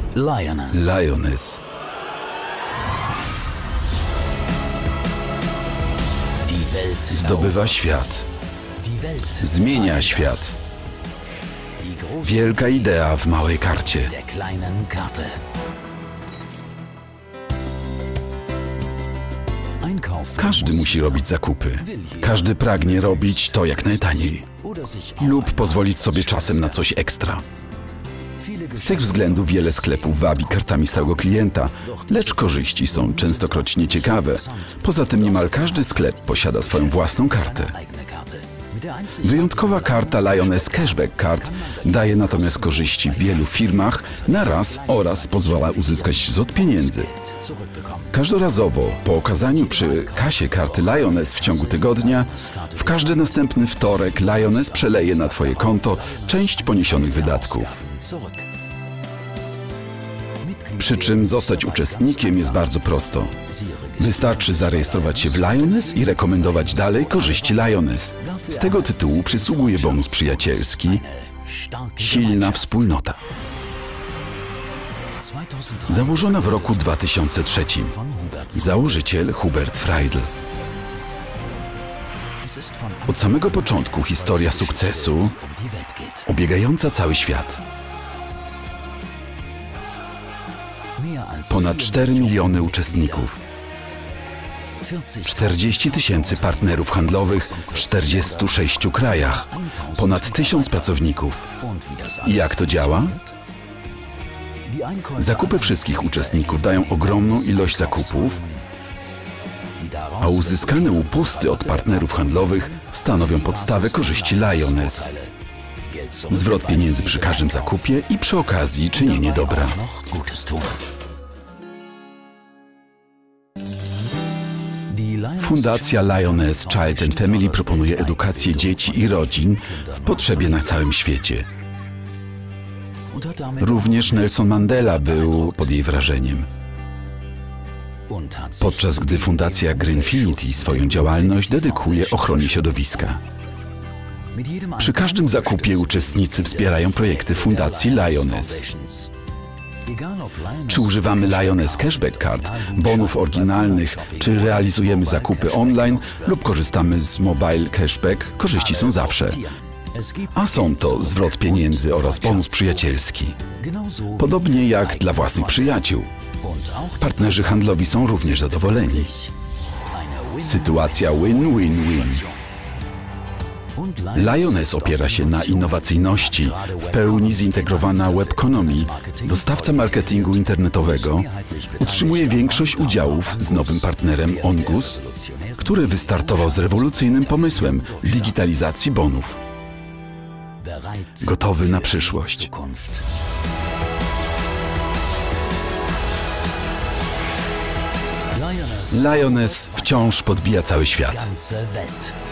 Lioness. Zdobywa świat. Zmienia świat. Wielka idea w małej karcie. Każdy musi robić zakupy. Każdy pragnie robić to jak najtaniej. Lub pozwolić sobie czasem na coś ekstra. Z tych względów wiele sklepów wabi kartami stałego klienta, lecz korzyści są częstokroć nieciekawe. Poza tym niemal każdy sklep posiada swoją własną kartę. Wyjątkowa karta Lioness Cashback Card daje natomiast korzyści w wielu firmach na raz oraz pozwala uzyskać zwrot pieniędzy. Każdorazowo po okazaniu przy kasie karty Lioness w ciągu tygodnia, w każdy następny wtorek Lioness przeleje na Twoje konto część poniesionych wydatków. Przy czym zostać uczestnikiem jest bardzo prosto. Wystarczy zarejestrować się w Lioness i rekomendować dalej korzyści Lioness. Z tego tytułu przysługuje bonus przyjacielski Silna Wspólnota. Założona w roku 2003. Założyciel Hubert Freidl. Od samego początku historia sukcesu obiegająca cały świat. Ponad 4 miliony uczestników. 40 000 partnerów handlowych w 46 krajach. Ponad 1000 pracowników. I jak to działa? Zakupy wszystkich uczestników dają ogromną ilość zakupów, a uzyskane upusty od partnerów handlowych stanowią podstawę korzyści Lioness. Zwrot pieniędzy przy każdym zakupie i przy okazji czynienie dobra. Fundacja Lioness Child and Family proponuje edukację dzieci i rodzin w potrzebie na całym świecie. Również Nelson Mandela był pod jej wrażeniem. Podczas gdy Fundacja Greenfinity swoją działalność dedykuje ochronie środowiska. Przy każdym zakupie uczestnicy wspierają projekty Fundacji Lioness. Czy używamy Lioness Cashback Card, bonów oryginalnych, czy realizujemy zakupy online lub korzystamy z Mobile Cashback, korzyści są zawsze. A są to zwrot pieniędzy oraz bonus przyjacielski. Podobnie jak dla własnych przyjaciół. Partnerzy handlowi są również zadowoleni. Sytuacja win-win-win. Lioness opiera się na innowacyjności, w pełni zintegrowana web-economy, dostawca marketingu internetowego, utrzymuje większość udziałów z nowym partnerem Ongus, który wystartował z rewolucyjnym pomysłem digitalizacji bonów. Gotowy na przyszłość. Lioness wciąż podbija cały świat.